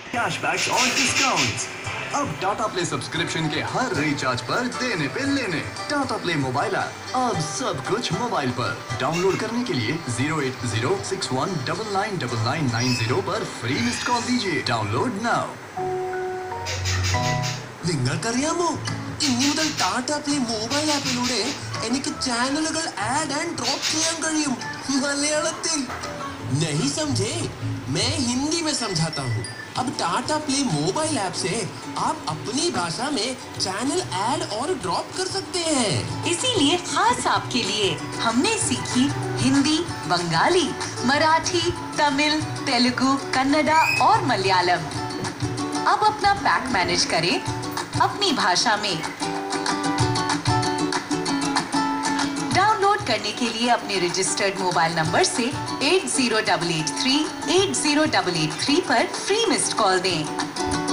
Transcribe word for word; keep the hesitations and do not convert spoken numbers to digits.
Cashbacks और discounts. अब Tata play subscription के हर रिचार्ज पर देने पे लेने। टाटा प्ले मोबाइल ऐप, अब सब कुछ मोबाइल पर। डाउनलोड करने के लिए zero eight zero six one double nine double nine nine zero पर फ्री मिस्ड कॉल दीजिए। Download now. നിങ്ങൾക്കറിയാമോ ഇനി മുതൽ ടാറ്റ പ്ലേ മൊബൈൽ ആപ്പിലൂടെ എനിക്ക് ചാനലുകൾ ആഡ് ആൻഡ് ഡ്രോപ്പ് ചെയ്യാൻ കഴിയും മലയാളത്തിൽ। नहीं समझे? मैं हिंदी में समझाता हूँ। अब टाटा प्ले मोबाइल ऐप से आप अपनी भाषा में चैनल ऐड और ड्रॉप कर सकते हैं। इसीलिए खास आपके लिए हमने सीखी हिंदी, बंगाली, मराठी, तमिल, तेलुगु, कन्नड़ा और मलयालम। अब अपना पैक मैनेज करें अपनी भाषा में। डाउनलोड करने के लिए अपने रजिस्टर्ड मोबाइल नंबर से eight zero double eight three eight zero double eight three पर फ्री मिस्ड कॉल दें।